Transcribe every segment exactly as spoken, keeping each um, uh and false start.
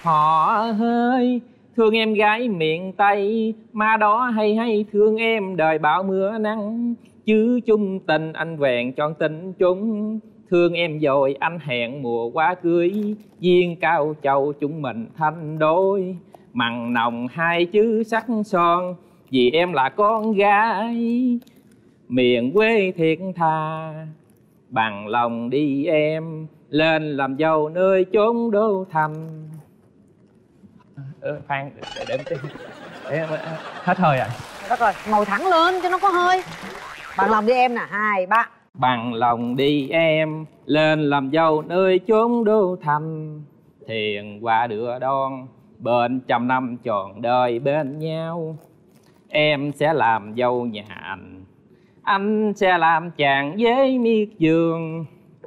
Họ ơi, thương em gái miền Tây, má đó hay hay thương em đời bão mưa nắng. Chứ chung tình anh vẹn chọn tình chúng, thương em rồi anh hẹn mùa qua cưới. Duyên cao châu chúng mình thành đôi, mặn nồng hai chữ sắc son. Vì em là con gái miền quê thiệt thà, bằng lòng đi em lên làm dâu nơi chốn đô thành. Ờ, khoan, để, để, để, để em hết hơi rồi. Đất rồi, ngồi thẳng lên cho nó có hơi. Bằng lòng đi em nè, hai, ba. Bằng lòng đi em lên làm dâu nơi chốn đô thành. Thiền qua đưa đón bên trăm năm tròn đời bên nhau. Em sẽ làm dâu nhà anh, anh sẽ làm chàng với miệt vườn.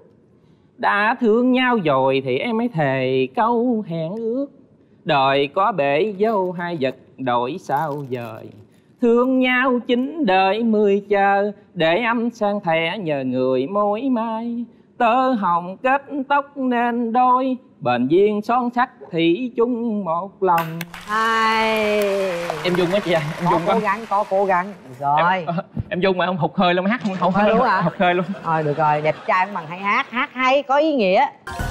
Đã thương nhau rồi thì em mới thề câu hẹn ước. Đời có bể dâu hai vật đổi sao dời. Thương nhau chín đời mười chờ, để anh sang thẻ nhờ người mối mai. Tơ hồng kết tóc nên đôi, bền duyên son sắc thủy chung một lòng. Hai. Em dung quá chị ơi, em có dung cố quá. gắng, có cố gắng. Rồi Em, em dung mà không hụt hơi luôn, hát không hụt hơi luôn hả? Hụt hơi luôn. Thôi được rồi, đẹp trai bằng hay hát, hát hay có ý nghĩa.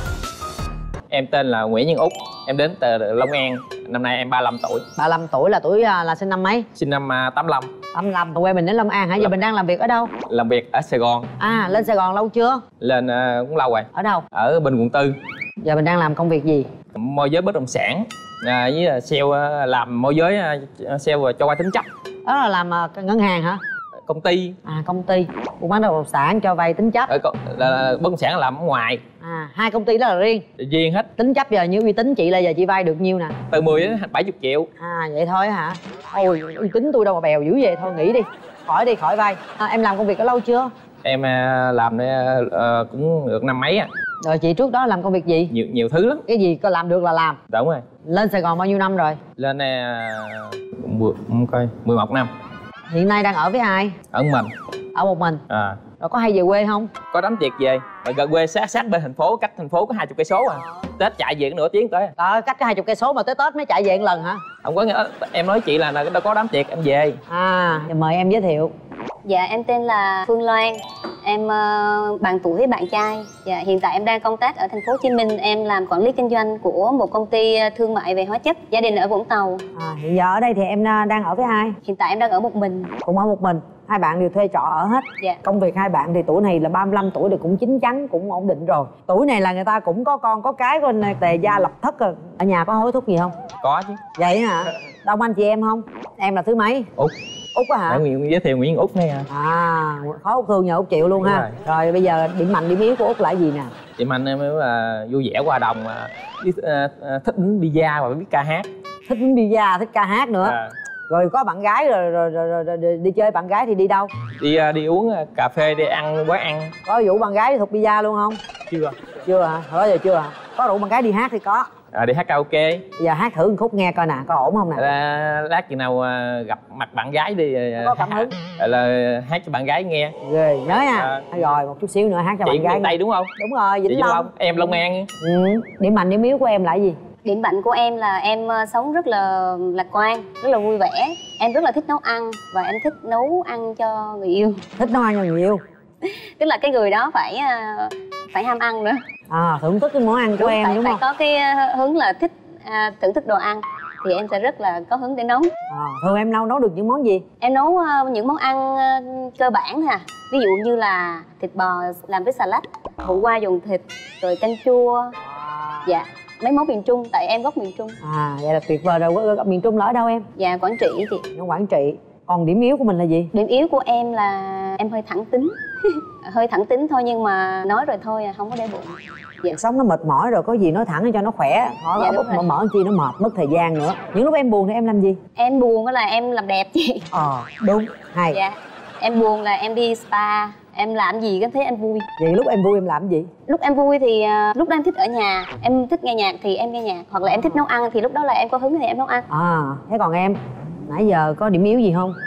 Em tên là Nguyễn Nhân Út, em đến từ Long An, năm nay em ba mươi lăm tuổi. ba mươi lăm tuổi là tuổi là sinh năm mấy? Sinh năm tám mươi lăm. tám mươi lăm, quê mình đến Long An hả? Giờ Long... mình đang làm việc ở đâu? Làm việc ở Sài Gòn. À, lên Sài Gòn lâu chưa? Lên uh, cũng lâu rồi. Ở đâu? Ở bên quận tư. Giờ mình đang làm công việc gì? Môi giới bất động sản, à, với sale, làm môi giới sale cho vay tín chấp. Đó là làm uh, ngân hàng hả? Công ty. À, công ty buôn bán bất động sản cho vay tín chấp. Ở là, là, bất động sản làm ở ngoài. À, hai công ty đó là riêng. Riêng hết. Tín chấp giờ như uy tín chị là giờ chị vay được nhiêu nè? Từ mười đến bảy mươi triệu. À, vậy thôi hả? Ôi, uy tín tôi đâu mà bèo dữ vậy, thôi nghỉ đi, khỏi đi, khỏi vay. À, em làm công việc có lâu chưa? Em làm đây uh, cũng được năm mấy á. Rồi chị trước đó làm công việc gì? Nhiều nhiều thứ lắm. Cái gì có làm được là làm. Đúng rồi. Lên Sài Gòn bao nhiêu năm rồi? Lên uh, mười, coi mười một năm. Hiện nay đang ở với ai? Ở mình. Ở một mình. À. Rồi có hay về quê không? Có đám tiệc về. Rồi gần quê sát sát bên thành phố, cách thành phố có hai chục cây số à. Tết chạy về nửa tiếng tới. Rồi cách hai chục cây số mà tới Tết mới chạy về một lần hả? Không có nghĩa, em nói chị là đâu có đám tiệc em về. À, thì mời em giới thiệu. Dạ em tên là Phương Loan. Em uh, bằng tuổi với bạn trai. Dạ hiện tại em đang công tác ở thành phố Hồ Chí Minh. Em làm quản lý kinh doanh của một công ty thương mại về hóa chất. Gia đình ở Vũng Tàu. À, hiện giờ ở đây thì em đang ở với ai? Hiện tại em đang ở một mình. Cũng ở một mình. Hai bạn đều thuê trọ ở hết. Dạ. Công việc hai bạn thì tuổi này là ba mươi lăm tuổi thì cũng chín chắn, cũng ổn định rồi. Tuổi này là người ta cũng có con có cái bên tề gia lập thất rồi. Ở nhà có hối thúc gì không? Có chứ. Vậy hả? Đông anh chị em không? Em là thứ mấy? Út. Út á hả? Để Nguyễn giới thiệu Nguyễn Út này à. À, khó Út thương nhờ Út chịu luôn. Đúng ha. Rồi. Rồi bây giờ điểm mạnh điểm yếu của Út là gì nè? Điểm mạnh em là vui vẻ hòa đồng, biết uh, thích uống bia và biết ca hát. Thích uống bia, thích ca hát nữa. À. Rồi có bạn gái rồi, rồi, rồi, rồi, rồi, rồi đi chơi bạn gái thì đi đâu? Đi đi uống cà phê, đi ăn quán ăn. Có rủ bạn gái đi thuộc bia luôn không? Chưa. Chưa hả? Hồi giờ chưa hả? Có rủ bạn gái đi hát thì có. À, đi hát karaoke. Bây giờ hát thử một khúc nghe coi nè, có ổn không nè? À, lát chừng nào gặp mặt bạn gái đi. Có cảm hứng. Là hát cho bạn gái nghe. Rồi, nhớ nha. À. Rồi một chút xíu nữa hát cho chị bạn gái. Chị Tây đúng không? Đúng rồi, Vĩnh Long. Long. Em Long An. Ừ. Điểm mạnh điểm yếu của em là gì? Điểm mạnh của em là em sống rất là lạc quan, rất là vui vẻ. Em rất là thích nấu ăn và em thích nấu ăn cho người yêu. Thích nấu ăn cho người yêu? Tức là cái người đó phải phải ham ăn nữa. À, thưởng thức cái món ăn của đúng, em phải, đúng phải không? Phải có cái hướng là thích à, thưởng thức đồ ăn thì em sẽ rất là có hứng để nấu. À, thường em nấu nấu được những món gì? Em nấu uh, những món ăn uh, cơ bản thôi à. Ví dụ như là thịt bò làm với xà lách, hủ qua dùng thịt, rồi canh chua. À. Dạ, mấy món miền Trung, tại em gốc miền Trung. À, vậy là tuyệt vời rồi. Miền Trung là ở đâu em? Dạ, Quảng Trị chị. Ở Quảng Trị. Còn điểm yếu của mình là gì? Điểm yếu của em là em hơi thẳng tính. Hơi thẳng tính thôi nhưng mà nói rồi thôi, không có để bụng. Dạ. Sống nó mệt mỏi rồi, có gì nói thẳng cho nó khỏe. Khỏi dạ, bút mở mở chi nó mệt, mất thời gian nữa. Những lúc em buồn thì em làm gì? Em buồn là em làm đẹp chị. Ờ, đúng, hay. Dạ. Em buồn là em đi spa, em làm gì có thấy em vui. Vậy lúc em vui em làm gì? Lúc em vui thì uh, lúc đó em thích ở nhà, em thích nghe nhạc thì em nghe nhạc. Hoặc là em thích nấu ăn thì lúc đó là em có hứng thì em nấu ăn. À, thế còn em? Nãy giờ có điểm yếu gì không?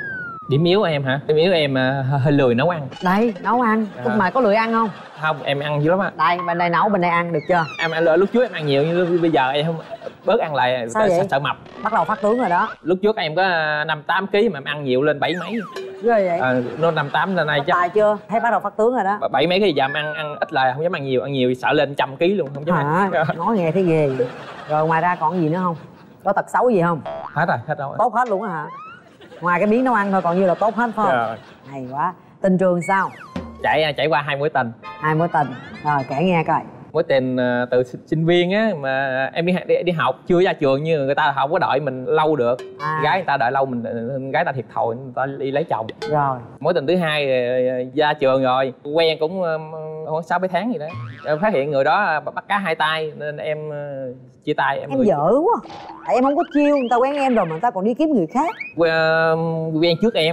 Điểm yếu em hả? Điểm yếu em uh, hơi lười nấu ăn. Đây, nấu ăn. À. Mà có lười ăn không? Không, em ăn dữ lắm á. Đây, bên đây nấu, bên đây ăn, được chưa? Em, em lúc trước em ăn nhiều nhưng bây giờ em không, bớt ăn lại. Sao vậy? Sợ mập. Bắt đầu phát tướng rồi đó. Lúc trước em có năm tám ký mà em ăn nhiều lên bảy mấy. Ghê vậy? À, nó năm tám lên nay chắc. Tài chưa? Thấy bắt đầu phát tướng rồi đó. Bảy mấy cái giờ em ăn ăn ít lại, không dám ăn nhiều, ăn nhiều sợ lên trăm ký luôn, không dám à, ăn. Nói nghe thấy ghê. Rồi ngoài ra còn gì nữa không? Có tật xấu gì không? Hết rồi, hết rồi. Tốt hết luôn á hả? Ngoài cái miếng nấu ăn thôi còn như là tốt hết phải không? Rồi. Hay quá. Tình trường sao? Trải trải qua hai mối tình. Hai mối tình. Rồi kể nghe coi. Mối tình từ sinh viên á, mà em đi, đi đi học chưa ra trường, như người ta không có đợi mình lâu được. À. Gái người ta đợi lâu mình, gái ta thiệt thòi, người ta đi lấy chồng. Rồi. Mối tình thứ hai ra trường rồi, quen cũng khoảng sáu bảy tháng gì đó, em phát hiện người đó bắt cá hai tay nên em chia tay. Em, em người... dở quá. Tại em không có chiêu, người ta quen em rồi mà người ta còn đi kiếm người khác. Quen, quen trước em.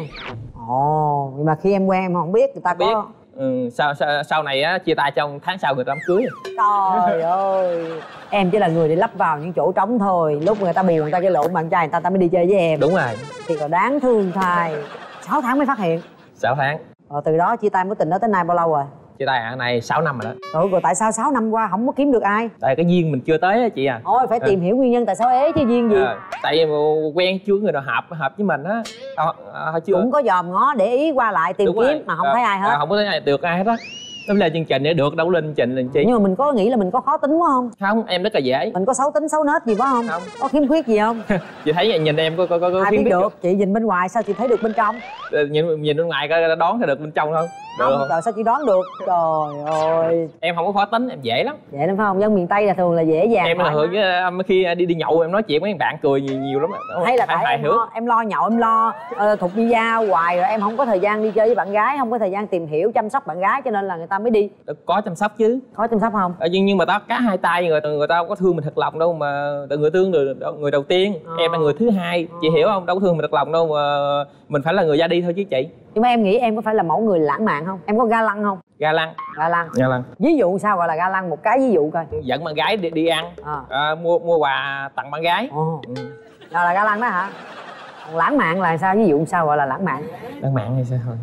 Ồ, nhưng mà khi em quen em không biết người ta không có biết. Ừ, sau, sau sau này á chia tay trong tháng sau người ta đám cưới. Trời ơi, em chỉ là người để lắp vào những chỗ trống thôi. Lúc người ta buồn người ta cái lộn bạn trai người ta, ta mới đi chơi với em. Đúng rồi. Thì còn đáng thương thay. Sáu tháng mới phát hiện. Sáu tháng. Rồi từ đó chia tay mối tình đó tới nay bao lâu rồi? Chia tay à, này sáu năm rồi đó. Rồi, rồi tại sao sáu năm qua không có kiếm được ai? Tại cái duyên mình chưa tới á chị à. Thôi phải tìm ừ. hiểu nguyên nhân tại sao ế chứ duyên gì. À, tại vì quen chưa người nào hợp hợp với mình á. À, à, chưa. Cũng có dòm ngó để ý qua lại tìm đúng kiếm rồi. Mà không à, thấy ai hết. À, không có thấy ai được ai hết á. Nó lên chương trình để được, đâu lên chương trình làm chi. Nhưng mà mình có nghĩ là mình có khó tính quá không? Không, em rất là dễ. Mình có xấu tính xấu nết gì quá không? Không. Có khiếm khuyết gì không? Chị thấy nhìn em có có có, có ai biết được. được chị nhìn bên ngoài sao chị thấy được bên trong? Nhìn nhìn bên ngoài coi đoán thấy được bên trong không? Được không, trời sao chị đoán được? Trời ơi. Em không có khó tính, em dễ lắm. Dễ lắm phải không? Dân miền Tây là thường là dễ dàng. Em là thường với khi đi đi nhậu em nói chuyện với các bạn cười nhiều, nhiều lắm. Hay là tại em lo, em lo nhậu, em lo uh, thục đi ra hoài rồi em không có thời gian đi chơi với bạn gái, không có thời gian tìm hiểu chăm sóc bạn gái cho nên là người ta mới đi. Có chăm sóc chứ. Có chăm sóc không? À, nhưng nhưng mà tao cá hai tay người người ta không có thương mình thật lòng đâu mà người thương người, người đầu tiên. À. Em là người thứ hai, chị hiểu không? Đâu có thương mình thật lòng đâu mà mình phải là người ra đi thôi chứ chị. Nhưng mà em nghĩ em có phải là mẫu người lãng mạn không? Em có ga lăng không? Ga lăng. Ga lăng. Ga lăng. Ví dụ sao gọi là ga lăng? Một cái ví dụ coi. Dẫn bạn gái đi, đi ăn, à. À, mua mua quà tặng bạn gái. Ồ. Ừ. Rồi là ga lăng đó hả? Còn lãng mạn là sao? Ví dụ sao gọi là lãng mạn? Lãng mạn hay sao thôi?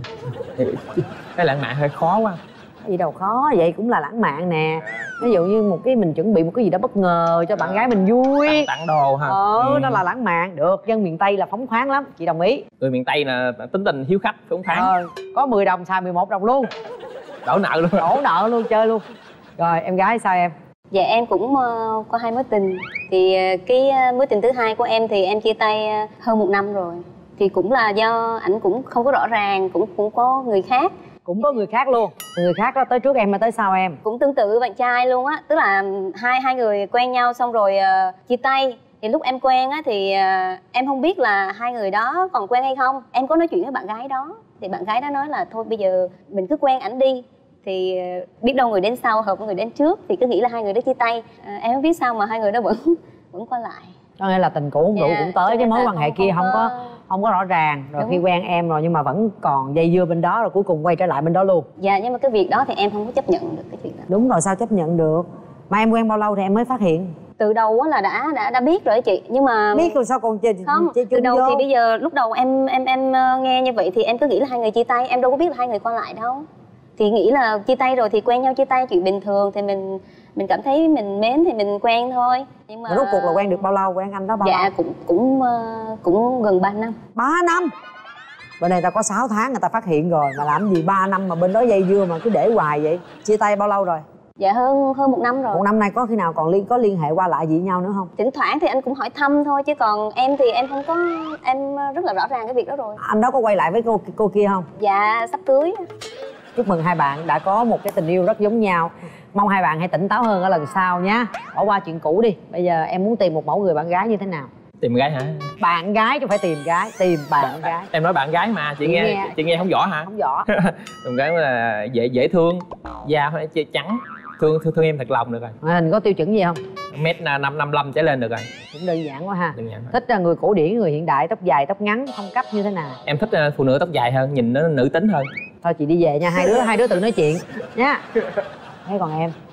Cái lãng mạn hơi khó quá. Gì đâu khó, vậy cũng là lãng mạn nè. Ví dụ như một cái mình chuẩn bị một cái gì đó bất ngờ cho bạn gái mình vui. Tặng, tặng đồ hả? Ờ, ừ. Đó là lãng mạn. Được, dân miền Tây là phóng khoáng lắm, chị đồng ý. Người miền Tây là tính tình hiếu khách, phóng khoáng. Ờ, có mười đồng xài mười một đồng luôn. Đổ nợ luôn. Đổ nợ luôn, chơi luôn. Rồi, em gái sao em? Dạ em cũng uh, có hai mối tình. Thì uh, cái uh, mối tình thứ hai của em thì em chia tay uh, hơn một năm rồi. Thì cũng là do ảnh cũng không có rõ ràng, cũng cũng có người khác. Cũng có người khác luôn. Người khác đó tới trước em hay tới sau em? Cũng tương tự bạn trai luôn á. Tức là hai hai người quen nhau xong rồi uh, chia tay. Thì lúc em quen á thì uh, em không biết là hai người đó còn quen hay không. Em có nói chuyện với bạn gái đó. Thì bạn gái đó nói là thôi bây giờ mình cứ quen ảnh đi. Thì uh, biết đâu người đến sau hợp với người đến trước. Thì cứ nghĩ là hai người đó chia tay. uh, Em không biết sao mà hai người đó vẫn vẫn qua lại. Có nghĩa là tình cũ không đủ yeah, cũng tới cái mối quan hệ không, kia không, không có không có rõ ràng rồi. Đúng. Khi quen em rồi nhưng mà vẫn còn dây dưa bên đó rồi cuối cùng quay trở lại bên đó luôn. Dạ nhưng mà cái việc đó thì em không có chấp nhận được cái việc đó. Đúng rồi, sao chấp nhận được? Mà em quen bao lâu thì em mới phát hiện? Từ đầu là đã đã đã biết rồi chị, nhưng mà biết rồi sao còn chơi không chơi từ đầu vô. Thì bây giờ lúc đầu em em em nghe như vậy thì em cứ nghĩ là hai người chia tay, em đâu có biết là hai người qua lại đâu. Thì nghĩ là chia tay rồi thì quen nhau chia tay chuyện bình thường, thì mình mình cảm thấy mình mến thì mình quen thôi. Nhưng mà rốt cuộc là quen được bao lâu, quen anh đó bao dạ, lâu? Dạ cũng cũng cũng gần ba năm. Ba năm? Bên này ta có sáu tháng người ta phát hiện rồi mà làm gì ba năm mà bên đó dây dưa mà cứ để hoài vậy? Chia tay bao lâu rồi? Dạ hơn hơn một năm rồi. Một năm nay có khi nào còn liên có liên hệ qua lại gì với nhau nữa không? Thỉnh thoảng thì anh cũng hỏi thăm thôi chứ còn em thì em không có, em rất là rõ ràng cái việc đó rồi. Anh đó có quay lại với cô cô kia không? Dạ sắp cưới. Chúc mừng hai bạn đã có một cái tình yêu rất giống nhau. Mong hai bạn hãy tỉnh táo hơn ở lần sau nhé. Bỏ qua chuyện cũ đi. Bây giờ em muốn tìm một mẫu người bạn gái như thế nào? Tìm gái hả? Bạn gái chứ phải tìm gái. Tìm bạn, bạn gái. Em nói bạn gái mà chị, chị nghe, nghe chị nghe không rõ hả? Không rõ. Bạn gái là dễ dễ thương, da phải trắng, thương thương thương em thật lòng được rồi. Hình có tiêu chuẩn gì không? Mét năm năm lăm trở lên được rồi. Cũng đơn giản quá ha. Đơn giản. Thích là người cổ điển, người hiện đại, tóc dài tóc ngắn, phong cách như thế nào? Em thích phụ nữ tóc dài hơn, nhìn nó nữ tính hơn. Thôi chị đi về nha, hai đứa hai đứa tự nói chuyện nha. Thế còn em?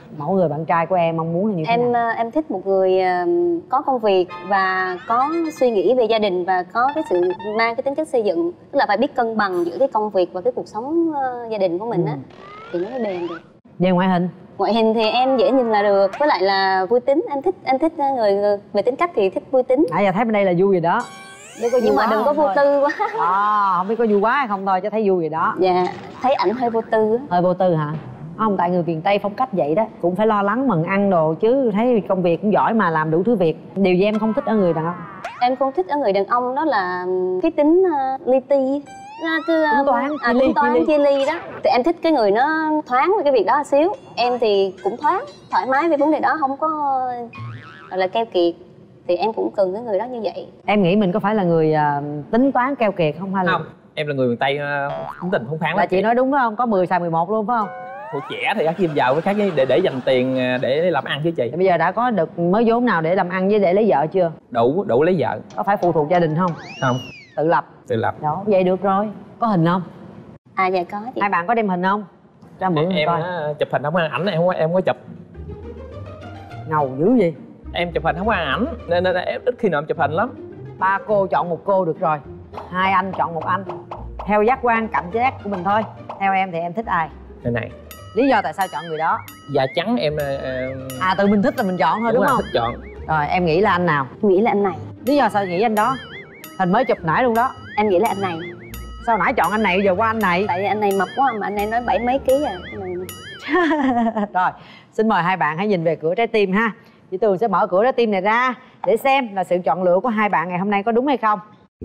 Mẫu người bạn trai của em mong muốn là như thế em nào? em thích một người có công việc và có suy nghĩ về gia đình và có cái sự mang cái tính chất xây dựng, tức là phải biết cân bằng giữa cái công việc và cái cuộc sống gia đình của mình á, ừ. thì nó mới bền được. Về ngoại hình? Ngoại hình thì em dễ nhìn là được, với lại là vui tính. Em thích em thích người, người về tính cách thì thích vui tính. Nãy giờ thấy bên đây là vui rồi đó. Nhưng mà đừng có vô tư quá. À, không biết có vui quá hay không thôi, chứ thấy vui rồi đó. Dạ, thấy ảnh hơi vô tư. Hơi vô tư hả? Không, tại người miền Tây phong cách vậy đó, cũng phải lo lắng mần ăn đồ chứ. Thấy công việc cũng giỏi mà làm đủ thứ việc. Điều gì em không thích ở người đàn ông? Em không thích ở người đàn ông đó là cái tính uh, li ti. Cứ tính toán, à, tính toán chia ly đó. Thì em thích cái người nó thoáng về cái việc đó một xíu. Em thì cũng thoáng, thoải mái về vấn đề đó, không có gọi là keo kiệt. Thì em cũng cần cái người đó như vậy. Em nghĩ mình có phải là người uh, tính toán keo kiệt không hay là không? Em là người miền Tây tính tình phóng khoáng. Là chị, chị nói đúng phải không? Có mười xài mười một luôn phải không? Hồi trẻ thì các chim giàu với khác để để dành tiền để làm ăn chứ chị. Thì bây giờ đã có được mới vốn nào để làm ăn với để lấy vợ chưa? Đủ đủ lấy vợ. Có phải phụ thuộc gia đình không? Không. Tự lập. Tự lập. Đó, vậy được rồi. Có hình không? À dạ có chị. Hai bạn có đem hình không? Cho mượn em coi. Chụp hình không ăn ảnh, em không em không có chụp. Ngầu dữ gì? Em chụp hình không ăn ảnh nên, nên em ít khi nào em chụp hình lắm. Ba cô chọn một cô được rồi, hai anh chọn một anh. Theo giác quan cảm giác của mình thôi. Theo em thì em thích ai? Này này. Lý do tại sao chọn người đó? Da trắng em, em... À tự mình thích là mình chọn thôi đúng, đúng không? Thích chọn. Rồi em nghĩ là anh nào? Nghĩ là anh này. Lý do sao nghĩ anh đó? Hình mới chụp nãy luôn đó. Em nghĩ là anh này. Sao nãy chọn anh này giờ qua anh này? Tại vì anh này mập quá mà anh này nói bảy mấy ký à. Rồi xin mời hai bạn hãy nhìn về cửa trái tim ha. Chị Tường sẽ mở cửa trái tim này ra để xem là sự chọn lựa của hai bạn ngày hôm nay có đúng hay không.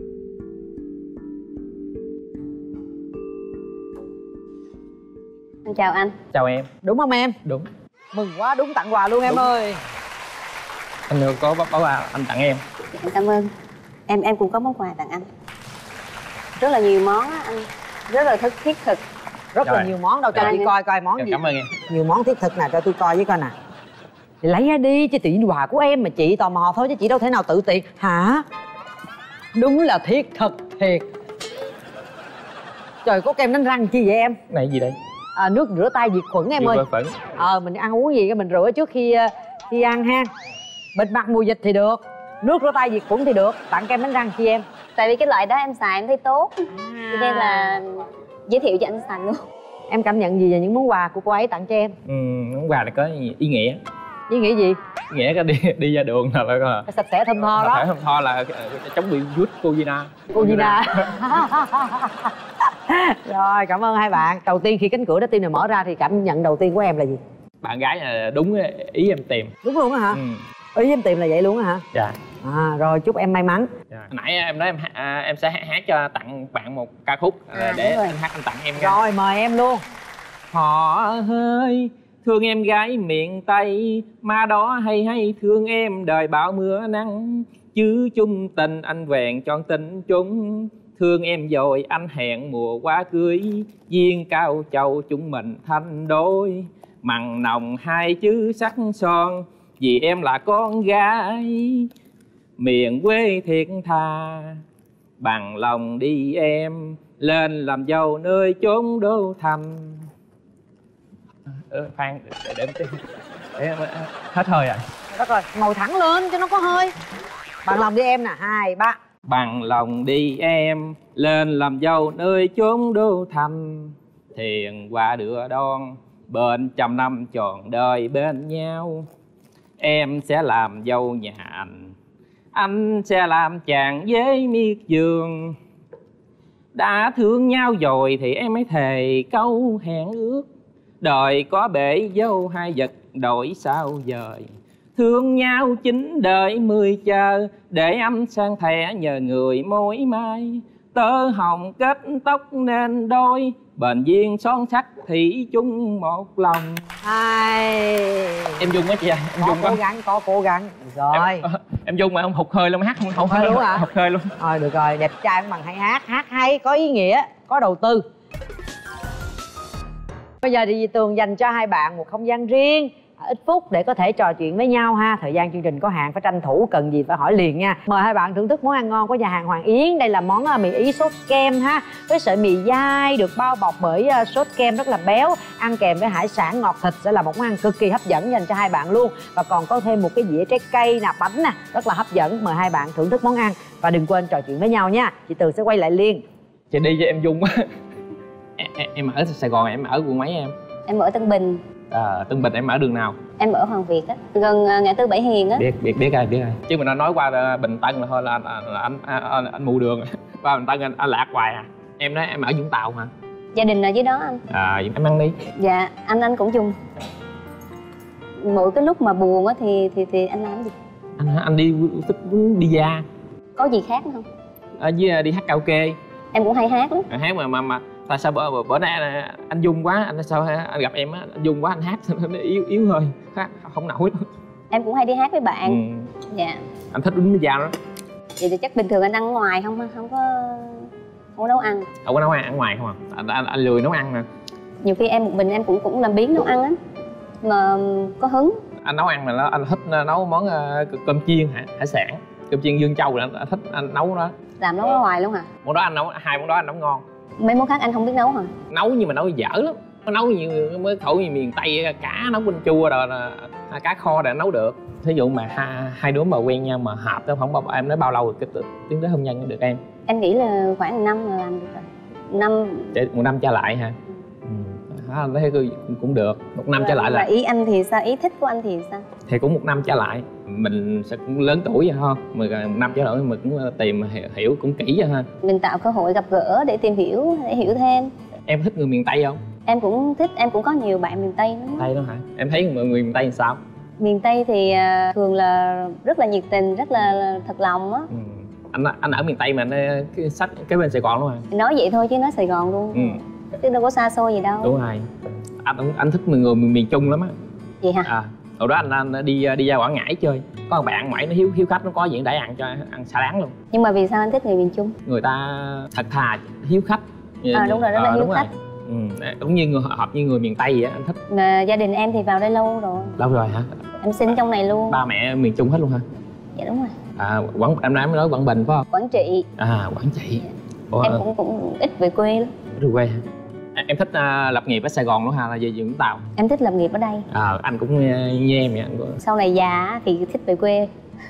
Anh chào anh. Chào em. Đúng không em? Đúng. Mừng quá, đúng tặng quà luôn em đúng. ơi. Anh có báo quà anh tặng em. Em cảm ơn. Em em cũng có món quà tặng anh. Rất là nhiều món á anh. Rất là thức thiết thực. Rất rồi. là nhiều món đâu, cho chị coi coi món em gì. Cảm ơn em. Nhiều món thiết thực nè, cho tôi coi với coi nè. Thì lấy ra đi, chứ tiền quà của em mà chị tò mò thôi chứ chị đâu thể nào tự tiện. Hả? Đúng là thiết thực thiệt. Trời, có kem đánh răng chi vậy em? Này gì đây? À, nước rửa tay diệt khuẩn em ơi. Khuẩn. Ờ, mình ăn uống gì cái mình rửa trước khi khi ăn ha. Bịt mặt mùi dịch thì được, nước rửa tay diệt khuẩn thì được. Tặng kem đánh răng chi em? Tại vì cái loại đó em xài em thấy tốt, à. Cho nên là giới thiệu cho anh xài luôn. Em cảm nhận gì về những món quà của cô ấy tặng cho em? Ừ, món quà này có ý nghĩa. Ý nghĩa gì? Ý nghĩa có đi đi ra đường là là sạch sẽ thơm tho đó. Sạch sẽ thơm tho là chống bị virus Covid. Covid. Rồi, cảm ơn hai bạn. Đầu tiên khi cánh cửa trái tim này mở ra thì cảm nhận đầu tiên của em là gì? Bạn gái là đúng ý em tìm. Đúng luôn á hả? Ừ. Ý em tìm là vậy luôn á hả? Dạ. À, rồi chúc em may mắn. Dạ. Nãy em nói em à, em sẽ hát cho tặng bạn một ca khúc à, để anh hát anh tặng em nha. Rồi mời em luôn. Họ ơi, thương em gái miền Tây, má đó hay hay thương em đời bão mưa nắng. Chứ chung tình anh vẹn chọn tình chúng, thương em rồi anh hẹn mùa quá cưới. Duyên cao châu chúng mình thành đôi, mặn nồng hai chữ sắc son. Vì em là con gái miền quê thiệt thà, bằng lòng đi em lên làm dâu nơi chốn đô thành. Ờ, khoan, để, để, để, để em hết hơi rồi. Đất rồi, ngồi thẳng lên cho nó có hơi. Bằng lòng đi em nè, hai, ba. Bằng lòng đi em lên làm dâu nơi chốn đô thành, thiền qua đưa đón bên trăm năm trọn đời bên nhau. Em sẽ làm dâu nhà anh, anh sẽ làm chàng với miệt vườn. Đã thương nhau rồi thì em mới thề câu hẹn ước, đời có bể dâu hai vật đổi sao dời. Thương nhau chín đời mười chờ, để anh sang thẻ nhờ người mối mai. Tơ hồng kết tóc nên đôi, bền duyên son sắc thủy chung một lòng. Hai. Em dung quá chị ơi, em có dung cố quá. gắng, có cố gắng. Rồi Em, em dung mà không hụt hơi luôn, hát không hụt hơi luôn hả? Hụt hơi luôn. Rồi được rồi, đẹp trai cũng bằng hay hát, hát hay, có ý nghĩa, có đầu tư. Bây giờ thì Tường dành cho hai bạn một không gian riêng ít phút để có thể trò chuyện với nhau ha. Thời gian chương trình có hạn, phải tranh thủ, cần gì phải hỏi liền nha. Mời hai bạn thưởng thức món ăn ngon của nhà hàng Hoàng Yến. Đây là món mì Ý sốt kem ha, với sợi mì dai được bao bọc bởi sốt kem rất là béo, ăn kèm với hải sản ngọt thịt sẽ là một món ăn cực kỳ hấp dẫn dành cho hai bạn luôn. Và còn có thêm một cái dĩa trái cây nè, bánh nè, rất là hấp dẫn. Mời hai bạn thưởng thức món ăn và đừng quên trò chuyện với nhau nha. Chị Tường sẽ quay lại liền. Chị đi cho em Dung á. em, em ở Sài Gòn, em ở quận mấy em? Em ở Tân Bình. À, Tân Bình em ở đường nào? Em ở Hoàng Việt á, gần uh, ngã tư Bảy Hiền á. Biết biết biết ai biết ai. Chứ mình nói qua Bình Tân là thôi là, là, là anh, anh, anh, anh mù đường. Qua Bình Tân anh, anh lạc hoài à. Em nói em ở Vũng Tàu hả? Gia đình ở dưới đó anh. À, em ăn đi. Dạ, anh anh cũng chung. Mỗi cái lúc mà buồn á thì thì thì anh làm gì? Anh anh đi thích đi ra. Có gì khác nữa không? Ở dưới đi hát karaoke. Em cũng hay hát lắm. Hát mà mà mà tại sao bữa bữa, bữa nay anh Dung quá, anh sao anh gặp em á, anh Dung quá anh hát nó yếu yếu hơi, không nổi. Em cũng hay đi hát với bạn. Ừ. Dạ. Anh thích uống dao đó. Vậy thì chắc bình thường anh ăn ở ngoài không không có không có nấu ăn. Không có nấu ăn, ăn ngoài không à? Anh, anh, anh lười nấu ăn nè. Nhiều khi em một mình em cũng cũng làm biếng nấu ăn á, mà có hứng. Anh nấu ăn mà nó anh thích nấu món uh, cơm chiên hả, hải sản, cơm chiên Dương Châu là anh thích anh nấu đó. Làm nấu ở ngoài luôn hả? Món đó anh nấu, hai món đó anh nấu ngon. Mấy món khác anh không biết nấu hả? Nấu nhưng mà nấu dở lắm. Nó nấu như mới khẩu như miền Tây, cá nấu canh chua rồi là cá kho để nấu được. Thí dụ mà hai, hai đứa mà quen nhau mà hợp đó, không bao em nói bao lâu rồi cái tiến tới hôn nhân được em? Em nghĩ là khoảng một năm là làm được rồi. Năm. Để một năm trở lại hả? Ừ. À, thấy cũng được. Một năm và, trở lại là. Và ý anh thì sao? Ý thích của anh thì sao? Thì cũng một năm trở lại, mình sẽ cũng lớn tuổi rồi ha. Một năm trở lại mình cũng tìm hiểu cũng kỹ rồi ha. Mình tạo cơ hội gặp gỡ để tìm hiểu, để hiểu thêm. Em thích người miền Tây không? Em cũng thích, em cũng có nhiều bạn miền Tây lắm. Tây đó hả? Em thấy người miền Tây làm sao? Miền Tây thì thường là rất là nhiệt tình, rất là thật lòng á. Ừ. Anh anh ở miền Tây mà anh cái sách cái bên Sài Gòn luôn à? Nói vậy thôi chứ nói Sài Gòn luôn. Ừ. Chứ đâu có xa xôi gì đâu. Đúng rồi. Anh anh thích người miền, miền Trung lắm á. Vậy hả? À, hồi đó anh, anh đi đi ra Quảng Ngãi chơi, có một bạn ngoại nó hiếu hiếu khách, nó có chuyện để ăn cho ăn xả láng luôn. Nhưng mà vì sao anh thích người miền Trung? Người ta thật thà, hiếu khách. À đúng rồi, rất là à, hiếu khách. Ừ, đúng như người hợp như người miền Tây vậy anh thích. Mà gia đình em thì vào đây lâu rồi. Lâu rồi hả? Em sinh trong này luôn. Ba mẹ miền Trung hết luôn hả? Dạ đúng rồi. À, Quảng em nói nói Quảng Bình phải không? Quảng Trị. À, Quảng Trị. Ủa, em cũng cũng ít về quê lắm. Về quê hả? Em thích uh, lập nghiệp ở Sài Gòn luôn hả, là về Vũng Tàu? Em thích lập nghiệp ở đây. À, anh cũng như em vậy. Anh cũng... Sau này già thì thích về quê.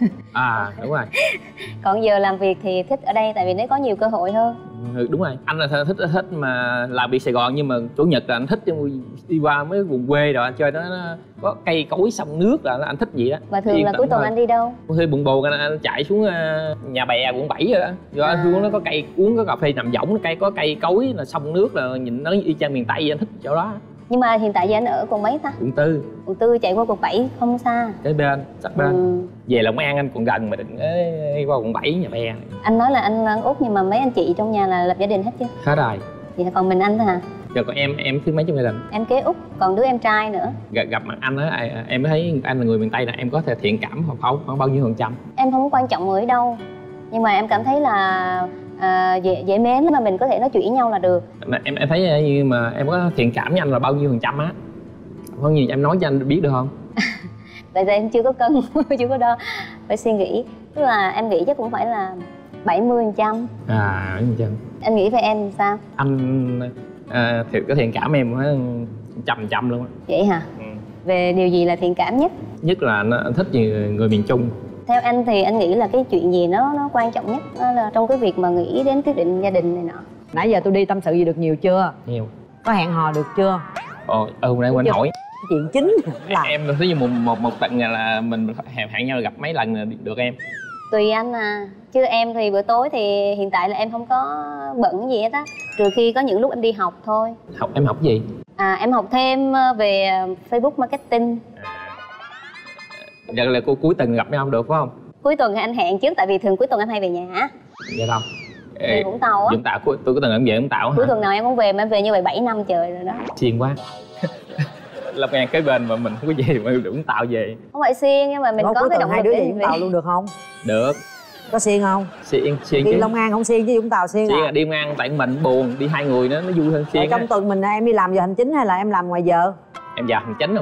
À, đúng rồi. Còn giờ làm việc thì thích ở đây tại vì nó có nhiều cơ hội hơn. Ừ, đúng rồi. Anh là thích thích mà làm việc Sài Gòn, nhưng mà chủ nhật là anh thích đi qua mấy vùng quê rồi anh chơi nó, nó có cây cối sông nước là anh thích gì đó. Và thường Yên là cuối tuần thôi. Anh đi đâu? Hơi buồn buồn anh, anh chạy xuống nhà bè quận bảy rồi đó. Do à. Xuống nó có cây uống, có cà phê nằm võng, cây có cây cối là sông nước, là nhìn nó y chang miền Tây vậy, anh thích chỗ đó. Nhưng mà hiện tại giờ anh ở quận mấy ta? Quận tư. Quận tư chạy qua quận bảy không xa. Cái bên, sát bên. Ừ. Về Long An anh còn gần mà đừng ấy, qua quận bảy nhà bè. Anh nói là anh ăn Út nhưng mà mấy anh chị trong nhà là lập gia đình hết chưa? Hết rồi. Vậy còn mình anh thôi hả? Giờ còn em, em thứ mấy trong gia đình? Em kế Út, còn đứa em trai nữa. Gặp, gặp mặt anh á, em thấy anh là người miền Tây, là em có thể thiện cảm hoặc không, khoảng bao nhiêu phần trăm? Em không quan trọng người ở đâu, nhưng mà em cảm thấy là à, dễ, dễ mến mà mình có thể nói chuyện với nhau là được. Em em thấy như mà em có thiện cảm với anh là bao nhiêu phần trăm á? Bao nhiêu em nói cho anh biết được không? Tại vì em chưa có cân, chưa có đo, phải suy nghĩ. Tức là em nghĩ chắc cũng phải là bảy mươi phần trăm. À, bảy mươi phần trăm. Anh nghĩ về em sao? Anh à, thì có thiện cảm em á trăm trăm luôn á. Vậy hả? Ừ. Về điều gì là thiện cảm nhất? Nhất là anh thích người, người miền Trung. Theo anh thì anh nghĩ là cái chuyện gì nó nó quan trọng nhất đó là trong cái việc mà nghĩ đến quyết định gia đình này nọ. Nãy giờ tôi đi tâm sự gì được nhiều chưa? Nhiều. Có hẹn hò được chưa? Ồ, ừ, nãy quên hỏi. Chuyện chính là em thấy như một một một tận là mình hẹn hẹn nhau gặp mấy lần là được em? Tùy anh à, chứ em thì bữa tối thì hiện tại là em không có bận gì hết á, trừ khi có những lúc em đi học thôi. Học em học gì? À, em học thêm về Facebook marketing. Vậy là cô cuối tuần gặp nhau được phải không? Cuối tuần thì anh hẹn trước, tại vì thường cuối tuần em hay về nhà. Dạ đâu? Về Vũng Tàu á. Vũng Tàu, tôi có từng em về Vũng Tàu hả? Cuối tuần nào em cũng về, mà em về như vậy bảy năm trời rồi đó. Xiên quá. Long An kế bên mà mình không có gì mà Vũng Tàu về. Không phải xiên nhưng mà mình có, có cái động lực hai đứa về Vũng Tàu luôn được không? Được. Có xiên không? Xiên, xiên đi chứ. Long An không xiên chứ Vũng Tàu xiên. Xiên à? là đi ăn tại mình buồn, đi hai người nó nó vui hơn xiên. Trong tuần mình em đi làm giờ hành chính hay là em làm ngoài giờ? Em giờ hành chính rồi.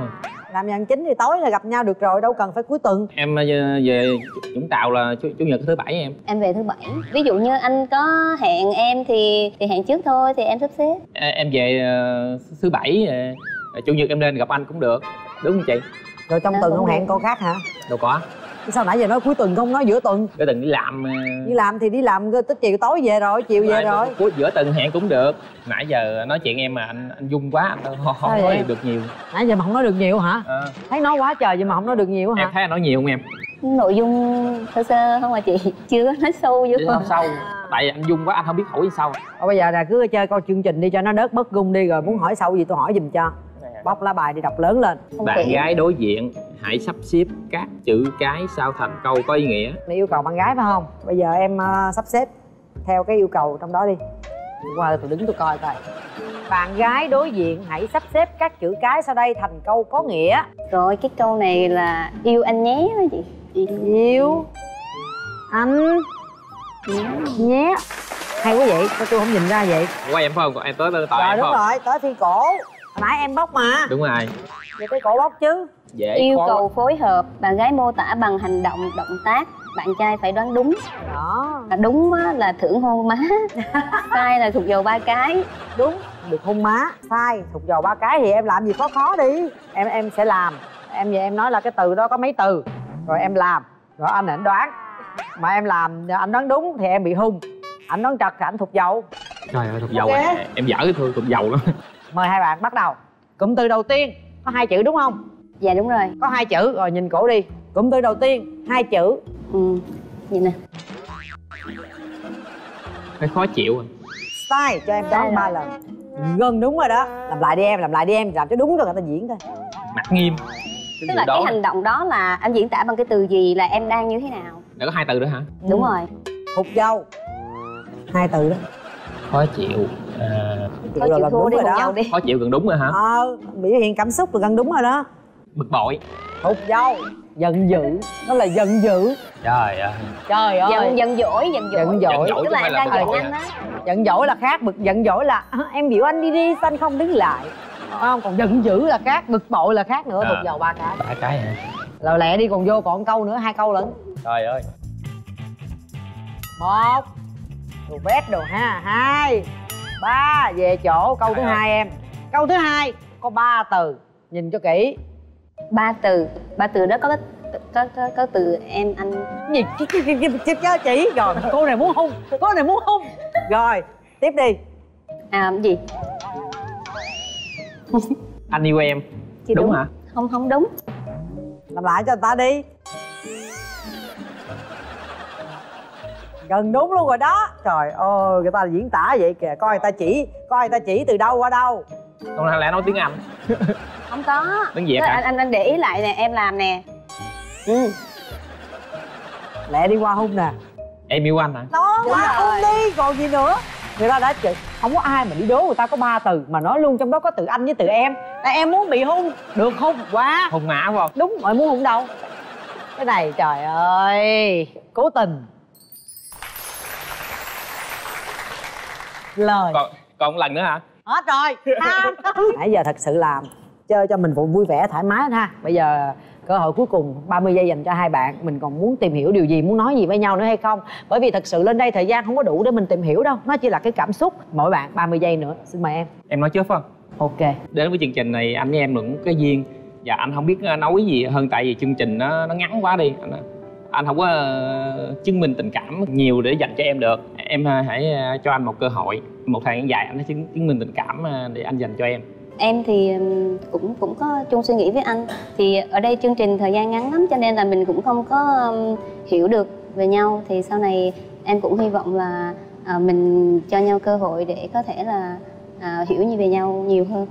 làm giờ chín thì tối là gặp nhau được rồi, đâu cần phải cuối tuần. Em về Vũng Tàu là chủ, chủ nhật thứ bảy em. Em về thứ bảy. Ví dụ như anh có hẹn em thì thì hẹn trước thôi, thì em sắp xếp. Em về thứ bảy, chủ nhật em lên gặp anh cũng được, đúng không chị? Rồi trong tuần không hẹn con khác hả? Đâu có. Sao nãy giờ nói cuối tuần không nói giữa tuần? Giữa tuần đi làm. Đi làm thì đi làm tới chiều tối về rồi, chiều về rồi. Cuối giữa tuần hẹn cũng được. Nãy giờ nói chuyện em mà anh anh dung quá, anh không, không nói vậy? Được nhiều. Nãy giờ mà không nói được nhiều hả? À. Thấy nói quá trời vậy mà không nói được nhiều hả? Em thấy anh nói nhiều không em? Nội dung sơ sơ không à chị, chưa có nói sâu vô. Không sâu. Tại anh dung quá anh không biết hỏi gì sâu. Thôi bây giờ là cứ chơi coi chương trình đi cho nó đớt bớt gung đi, rồi muốn hỏi sâu gì tôi hỏi giùm cho. Bóc lá bài đi, đọc lớn lên. Bạn gái đối diện hãy sắp xếp các chữ cái sao thành câu có ý nghĩa. Mày yêu cầu bạn gái phải không? Bây giờ em uh, sắp xếp theo cái yêu cầu trong đó đi. Qua tôi đứng tôi coi coi. Bạn gái đối diện hãy sắp xếp các chữ cái sau đây thành câu có nghĩa. Rồi cái câu này là yêu anh nhé đó chị. Yêu anh nhé. Hay quá vậy, sao tôi không nhìn ra vậy? Qua em phải không? Em tới tới em đúng không? Rồi, tới Phi cổ. Hồi nãy em bóc mà. Đúng rồi. Vậy tới cổ bóc chứ. Dễ. Yêu khó. Cầu phối hợp, bạn gái mô tả bằng hành động, động tác, bạn trai phải đoán đúng. Đó. Là đúng á, là thưởng hôn má. Sai là thuộc dầu ba cái. Đúng, được hôn má. Sai, thuộc dầu ba cái thì em làm gì khó khó đi. Em em sẽ làm. Em về em nói là cái từ đó có mấy từ. Rồi em làm. Rồi anh ảnh đoán. Mà em làm anh đoán đúng thì em bị hung. Anh đoán trật thì anh thuộc dầu. Trời ơi, thuộc dầu okay. À. Em dở cái thương thuộc dầu lắm. Mời hai bạn bắt đầu. Cụm từ đầu tiên có hai chữ đúng không? Dạ đúng rồi. Có hai chữ, rồi nhìn cổ đi. Cụm từ đầu tiên hai chữ. Ừ, nhìn nè. Hơi khó chịu rồi. Sai, cho em đoán ba lần. Gần đúng rồi đó. Làm lại đi em, làm lại đi em, làm cho đúng rồi người ta diễn thôi. Mặt nghiêm. Cái Tức là đó. Cái hành động đó là anh diễn tả bằng cái từ gì, là em đang như thế nào? Đã có hai từ nữa hả? Đúng ừ. rồi. Hụt dâu. Hai từ đó. Khó chịu. À... Khó chịu thua đi, đó. đi. Khó chịu gần đúng rồi hả? Ờ, biểu hiện cảm xúc là gần đúng rồi đó. Bực bội. Hụt dâu. Giận dữ. Nó là giận dữ. Trời ơi. Trời ơi. Giận, giận dỗi, giận dỗi. Giận dỗi. Tức là em đang giận anh á. Giận dỗi là khác, bực giận dỗi là à, em biểu anh đi đi, sao anh không đứng lại. Phải không? Còn giận dữ là khác, bực bội là khác nữa. À. Hụt dầu ba cái. Ba cái hả? Rồi lẹ đi, còn vô còn câu nữa, hai câu lận. Trời ơi. Một. Đồ vét đồ ha. Hai. Ba. Về chỗ câu thứ hai em. Câu thứ hai có ba từ, nhìn cho kỹ. Ba từ. Ba từ đó có có có, có, có từ em anh gì chứ chỉ rồi. Cô này muốn hung, cô này muốn hung. Rồi tiếp đi. À gì? Anh yêu em. Chị đúng, đúng hả? Không, không đúng. Làm lại cho người ta đi. Gần đúng luôn rồi đó. Trời ơi, người ta diễn tả vậy kìa. Coi người ta chỉ, coi người ta chỉ từ đâu qua đâu. Còn là lẽ nói tiếng Anh. Không có. Tiếng Việt hả? Anh, anh anh để ý lại nè, em làm nè. Ừ. Lẹ đi qua hung nè. Em yêu anh hả? Đó, qua hung đi, còn gì nữa. Người ta đã chịu. Không có ai mà đi đố người ta có ba từ mà nói luôn trong đó có từ anh với từ em. Tại em muốn bị hung, được hung quá. Hung ngã phải không? Đúng rồi, muốn hung đâu. Cái này trời ơi, cố tình. Lời. Còn, còn một lần nữa hả? Hết rồi. Nãy giờ thật sự làm chơi cho mình vui vẻ thoải mái ha. Bây giờ cơ hội cuối cùng ba mươi giây dành cho hai bạn. Mình còn muốn tìm hiểu điều gì, muốn nói gì với nhau nữa hay không? Bởi vì thật sự lên đây thời gian không có đủ để mình tìm hiểu đâu. Nó chỉ là cái cảm xúc. Mỗi bạn ba mươi giây nữa. Xin mời em. Em nói trước phải không? Ok. Đến với chương trình này anh với em cũng cái duyên. Và anh không biết nói gì hơn, tại vì chương trình nó nó ngắn quá đi. Anh, anh không có uh, chứng minh tình cảm nhiều để dành cho em được. Em uh, hãy uh, cho anh một cơ hội. Một thời gian dài anh hãy chứng, chứng minh tình cảm uh, để anh dành cho em. Em thì cũng cũng có chung suy nghĩ với anh. Thì ở đây chương trình thời gian ngắn lắm cho nên là mình cũng không có um, hiểu được về nhau. Thì sau này em cũng hy vọng là uh, mình cho nhau cơ hội để có thể là uh, hiểu như về nhau nhiều hơn.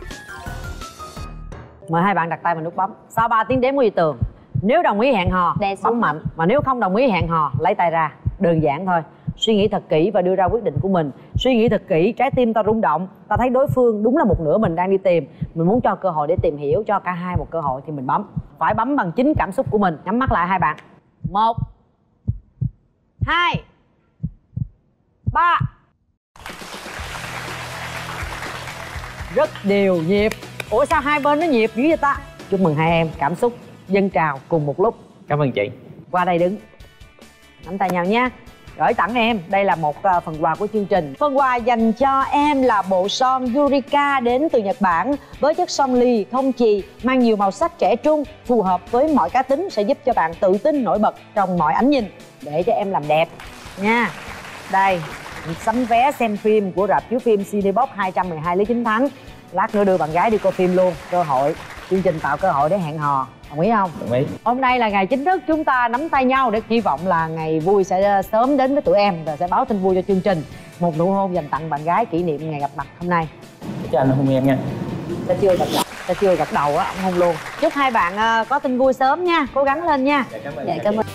Mời hai bạn đặt tay vào nút bấm. Sau ba tiếng đếm của Duy Tường, nếu đồng ý hẹn hò bấm mạnh, mà nếu không đồng ý hẹn hò lấy tay ra. Đơn giản thôi. Suy nghĩ thật kỹ và đưa ra quyết định của mình. Suy nghĩ thật kỹ, trái tim ta rung động. Ta thấy đối phương đúng là một nửa mình đang đi tìm. Mình muốn cho cơ hội để tìm hiểu, cho cả hai một cơ hội thì mình bấm. Phải bấm bằng chính cảm xúc của mình. Nhắm mắt lại hai bạn. Một, hai, ba. Rất đều nhịp. Ủa sao hai bên nó nhịp dữ vậy ta? Chúc mừng hai em, cảm xúc dâng trào cùng một lúc. Cảm ơn chị. Qua đây đứng, nắm tay nhau nha. Gửi tặng em, đây là một uh, phần quà của chương trình. Phần quà dành cho em là bộ son Yurika đến từ Nhật Bản với chất son lì không chì, mang nhiều màu sắc trẻ trung, phù hợp với mọi cá tính, sẽ giúp cho bạn tự tin nổi bật trong mọi ánh nhìn, để cho em làm đẹp nha. Đây, sắm vé xem phim của rạp chiếu phim Cinebox hai trăm mười hai Lý Chính Thắng. Lát nữa đưa bạn gái đi coi phim luôn. Cơ hội, chương trình tạo cơ hội để hẹn hò. Đồng ý không? Đồng ý. Hôm nay là ngày chính thức chúng ta nắm tay nhau, để hy vọng là ngày vui sẽ sớm đến với tụi em và sẽ báo tin vui cho chương trình. Một nụ hôn dành tặng bạn gái kỷ niệm ngày gặp mặt hôm nay. Cho anh hôn em nha. Ta chưa gặp đầu, ta chưa gặp đầu á, ông hôn luôn. Chúc hai bạn uh, có tin vui sớm nha, cố gắng lên nha. Dạ, cảm ơn. Dạ, cảm ơn.